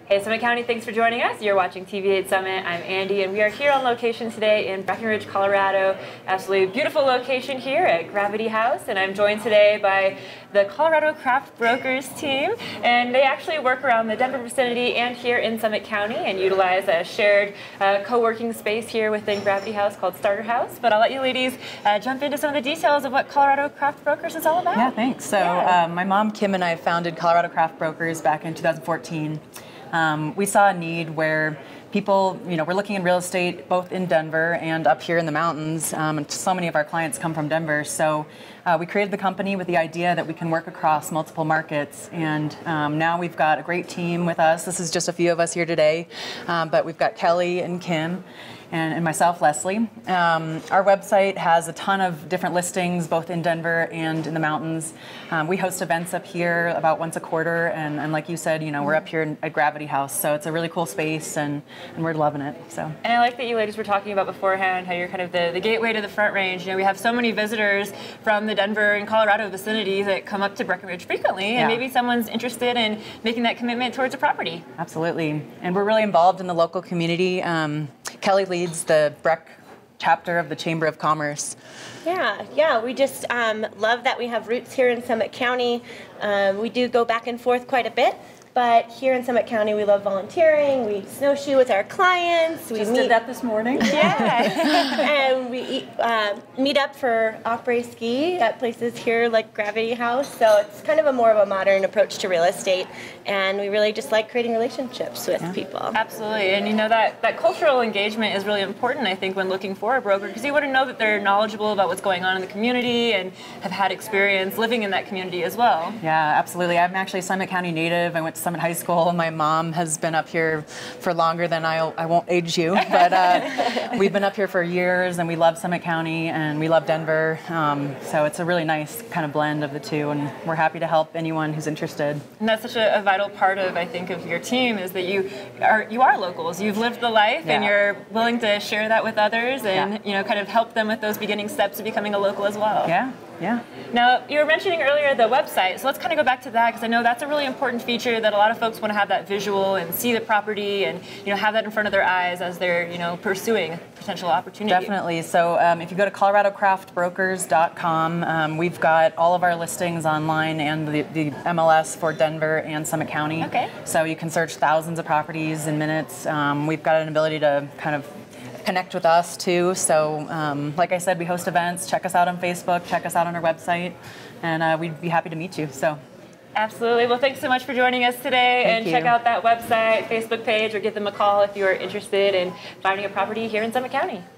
Hey Summit County, thanks for joining us. You're watching TV8 Summit. I'm Andy, and we are here on location today in Breckenridge, Colorado. Absolutely beautiful location here at Gravity House, and I'm joined today by the Colorado Craft Brokers team, and they actually work around the Denver vicinity and here in Summit County and utilize a shared co-working space here within Gravity House called Starter House. But I'll let you ladies jump into some of the details of what Colorado Craft Brokers is all about. Yeah, thanks. So my mom, Kim, and I founded Colorado Craft Brokers back in 2014. We saw a need where people, were looking in real estate both in Denver and up here in the mountains, and so many of our clients come from Denver. So we created the company with the idea that we can work across multiple markets, and now we've got a great team with us. This is just a few of us here today, but we've got Kelly and Kim and myself, Leslie. Our website has a ton of different listings, both in Denver and in the mountains. We host events up here about once a quarter, and like you said, we're up here at Gravity House, so it's a really cool space, and we're loving it. So. And I like that you ladies were talking about beforehand how you're kind of the gateway to the Front Range. We have so many visitors from the Denver and Colorado vicinity that come up to Breckenridge frequently, and maybe someone's interested in making that commitment towards a property. Absolutely, and we're really involved in the local community. Kelly leads the Breck chapter of the Chamber of Commerce. Yeah, we just love that we have roots here in Summit County. We do go back and forth quite a bit, but here in Summit County we love volunteering. We snowshoe with our clients. We did that this morning. Yeah, and we meet up for après-ski at places here like Gravity House. So it's kind of a more of a modern approach to real estate, and we really just like creating relationships with people. Absolutely, and that cultural engagement is really important, I think, when looking for a broker, because you want to know that they're knowledgeable about what's going on in the community and have had experience living in that community as well. Yeah, absolutely. I'm actually a Summit County native. I went to Summit High School. My mom has been up here for longer than I won't age you, but we've been up here for years, and we love Summit County and we love Denver. So it's a really nice kind of blend of the two, and we're happy to help anyone who's interested. And that's such a vital part of, I think, of your team, is that you are locals. You've lived the life, and you're willing to share that with others, and kind of help them with those beginning steps of becoming a local as well. Yeah. Now, you were mentioning earlier the website, so let's kind of go back to that, because I know that's a really important feature that a lot of folks want to have that visual and see the property and have that in front of their eyes as they're pursuing potential opportunity. Definitely. So if you go to coloradocraftbrokers.com, we've got all of our listings online and the MLS for Denver and Summit County. Okay. So you can search thousands of properties in minutes. We've got an ability to kind of connect with us too. So like I said, we host events. Check us out on Facebook, check us out on our website, and we'd be happy to meet you. So. Absolutely. Well, thanks so much for joining us today. Thank you. Check out that website, Facebook page, or give them a call if you are interested in finding a property here in Summit County.